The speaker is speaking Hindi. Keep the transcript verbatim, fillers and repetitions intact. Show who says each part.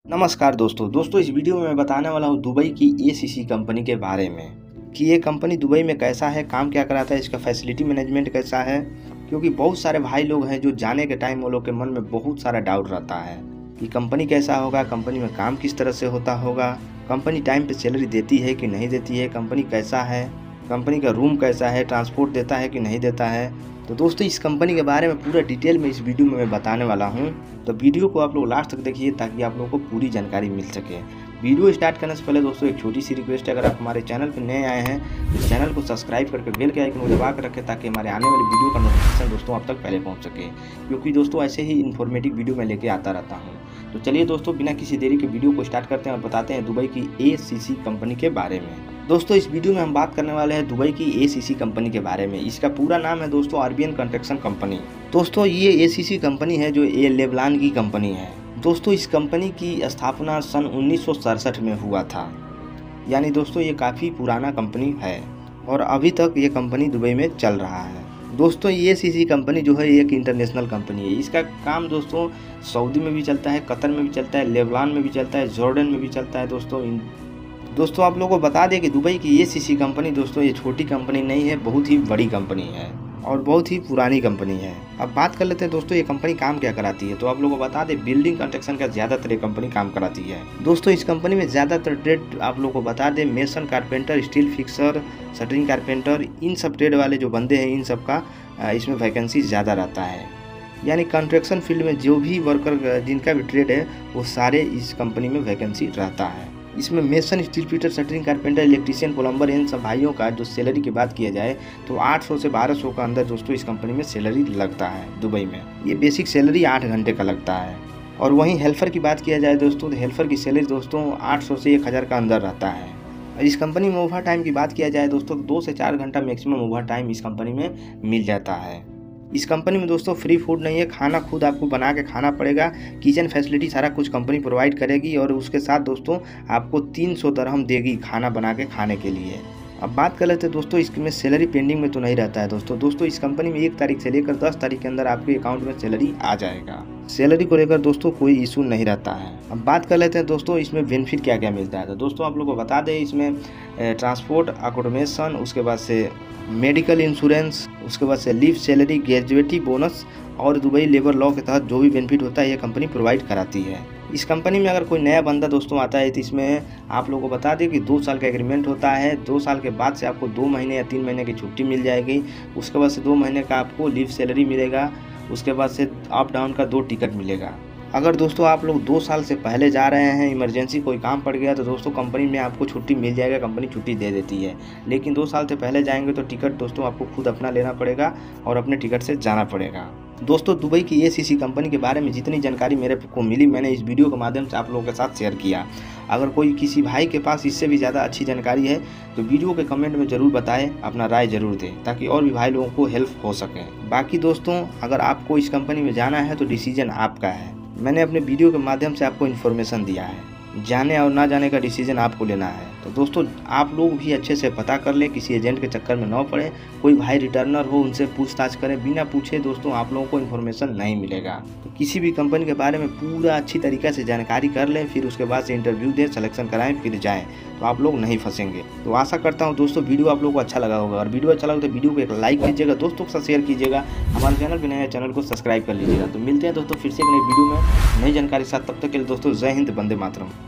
Speaker 1: नमस्कार दोस्तों दोस्तों इस वीडियो में मैं बताने वाला हूँ दुबई की एसीसी कंपनी के बारे में कि ये कंपनी दुबई में कैसा है, काम क्या कराता है, इसका फैसिलिटी मैनेजमेंट कैसा है। क्योंकि बहुत सारे भाई लोग हैं जो जाने के टाइम वो लोग के मन में बहुत सारा डाउट रहता है कि कंपनी कैसा होगा, कंपनी में काम किस तरह से होता होगा, कंपनी टाइम पे सैलरी देती है कि नहीं देती है, कंपनी कैसा है, कंपनी का रूम कैसा है, ट्रांसपोर्ट देता है कि नहीं देता है। तो दोस्तों इस कंपनी के बारे में पूरा डिटेल में इस वीडियो में मैं बताने वाला हूं, तो वीडियो को आप लोग लास्ट तक देखिए ताकि आप लोगों को पूरी जानकारी मिल सके। वीडियो स्टार्ट करने से पहले दोस्तों एक छोटी सी रिक्वेस्ट है, अगर आप हमारे चैनल पर नए आए हैं तो चैनल को सब्सक्राइब करके बेल के आइकन को दबा कर रखें ताकि हमारे आने वाली वीडियो का नोटिफिकेशन दोस्तों आप तक पहले पहुँच सके, क्योंकि दोस्तों ऐसे ही इन्फॉर्मेटिव वीडियो मैं लेके आता रहता हूँ। तो चलिए दोस्तों बिना किसी देरी के वीडियो को स्टार्ट करते हैं और बताते हैं दुबई की एसीसी कंपनी के बारे में। दोस्तों इस वीडियो में हम बात करने वाले हैं दुबई की एसीसी कंपनी के बारे में। इसका पूरा नाम है दोस्तों अरबियन कंस्ट्रक्शन कंपनी। दोस्तों ये एसीसी कंपनी है जो ए लेबनान की कंपनी है। दोस्तों इस कंपनी की स्थापना सन उन्नीस सौ सड़सठ में हुआ था, यानी दोस्तों ये काफ़ी पुराना कंपनी है और अभी तक ये कंपनी दुबई में चल रहा है। दोस्तों ये एसीसी कंपनी जो है एक इंटरनेशनल कंपनी है। इसका काम दोस्तों सऊदी में भी चलता है, कतर में भी चलता है, लेबनान में भी चलता है, जॉर्डन में भी चलता है। दोस्तों दोस्तों आप लोगों को बता दें कि दुबई की एसीसी कंपनी दोस्तों ये छोटी कंपनी नहीं है, बहुत ही बड़ी कंपनी है और बहुत ही पुरानी कंपनी है। अब बात कर लेते हैं दोस्तों ये कंपनी काम क्या कराती है। तो आप लोगों को बता दें बिल्डिंग कंस्ट्रक्शन का ज़्यादातर ये कंपनी काम कराती है। दोस्तों इस कंपनी में ज़्यादातर ट्रेड आप लोगों को बता दें mason carpenter, steel fixer, shuttering carpenter, इन सब ट्रेड वाले जो बंदे हैं इन सब का इसमें वैकेंसी ज़्यादा रहता है। यानी कंस्ट्रक्शन फील्ड में जो भी वर्कर जिनका भी ट्रेड है वो सारे इस कंपनी में वैकेंसी रहता है। इसमें mason, steel fitter, shuttering carpenter, electrician, plumber, इन सब भाइयों का जो सैलरी की बात किया जाए तो आठ सौ से बारह सौ का अंदर दोस्तों इस कंपनी में सैलरी लगता है दुबई में। ये बेसिक सैलरी आठ घंटे का लगता है। और वहीं हेल्पर की बात किया जाए दोस्तों तो हेल्पर की सैलरी दोस्तों आठ सौ से एक हज़ार का अंदर रहता है। और इस कंपनी में ओवर टाइम की बात किया जाए दोस्तों तो दो से चार घंटा मैक्सिमम ओवर टाइम इस कंपनी में मिल जाता है। इस कंपनी में दोस्तों फ्री फूड नहीं है, खाना खुद आपको बना के खाना पड़ेगा। किचन फैसिलिटी सारा कुछ कंपनी प्रोवाइड करेगी और उसके साथ दोस्तों आपको तीन सौ दरहम देगी खाना बना के खाने के लिए। अब बात कर लेते हैं दोस्तों इसमें सैलरी पेंडिंग में तो नहीं रहता है। दोस्तों दोस्तों इस कंपनी में एक तारीख से लेकर दस तारीख के अंदर आपके अकाउंट में सैलरी आ जाएगा। सैलरी को लेकर दोस्तों कोई इशू नहीं रहता है। अब बात कर लेते हैं दोस्तों इसमें बेनिफिट क्या क्या मिलता है। तो दोस्तों आप लोग को बता दें इसमें ट्रांसपोर्ट, अकोमोडेशन, उसके बाद से मेडिकल इंश्योरेंस, उसके बाद से लीव, सैलरी, ग्रेजुएटी बोनस और दुबई लेबर लॉ के तहत जो भी बेनिफिट होता है ये कंपनी प्रोवाइड कराती है। इस कंपनी में अगर कोई नया बंदा दोस्तों आता है तो इसमें आप लोगों को बता दें कि दो साल का एग्रीमेंट होता है। दो साल के बाद से आपको दो महीने या तीन महीने की छुट्टी मिल जाएगी। उसके बाद से दो महीने का आपको लीव सैलरी मिलेगा। उसके बाद से अप डाउन का दो टिकट मिलेगा। अगर दोस्तों आप लोग दो साल से पहले जा रहे हैं, इमरजेंसी कोई काम पड़ गया तो दोस्तों कंपनी में आपको छुट्टी मिल जाएगा, कंपनी छुट्टी दे देती है। लेकिन दो साल से पहले जाएंगे तो टिकट दोस्तों आपको खुद अपना लेना पड़ेगा और अपने टिकट से जाना पड़ेगा। दोस्तों दुबई की एसीसी कंपनी के बारे में जितनी जानकारी मेरे को मिली मैंने इस वीडियो के माध्यम से आप लोगों के साथ शेयर किया। अगर कोई किसी भाई के पास इससे भी ज़्यादा अच्छी जानकारी है तो वीडियो के कमेंट में ज़रूर बताएं, अपना राय ज़रूर दें ताकि और भी भाई लोगों को हेल्प हो सके। बाकी दोस्तों अगर आपको इस कंपनी में जाना है तो डिसीजन आपका है। मैंने अपने वीडियो के माध्यम से आपको इन्फॉर्मेशन दिया है, जाने और ना जाने का डिसीजन आपको लेना है। तो दोस्तों आप लोग भी अच्छे से पता कर लें, किसी एजेंट के चक्कर में न पड़े। कोई भाई रिटर्नर हो उनसे पूछताछ करें, बिना पूछे दोस्तों आप लोगों को इन्फॉर्मेशन नहीं मिलेगा। तो किसी भी कंपनी के बारे में पूरा अच्छी तरीके से जानकारी कर लें, फिर उसके बाद से इंटरव्यू दें, सिलेक्शन कराएं, फिर जाएँ, तो आप लोग नहीं फंसेंगे। तो आशा करता हूँ दोस्तों वीडियो आप लोगों को अच्छा लगा होगा और वीडियो अच्छा लगा तो वीडियो को एक लाइक कीजिएगा, दोस्तों के साथ शेयर कीजिएगा, हमारे चैनल पर नए चैनल को सब्सक्राइब कर लीजिएगा। तो मिलते हैं दोस्तों फिर से एक नई वीडियो में नई जानकारी के साथ। तब तक के लिए दोस्तों जय हिंद, वंदे मातरम।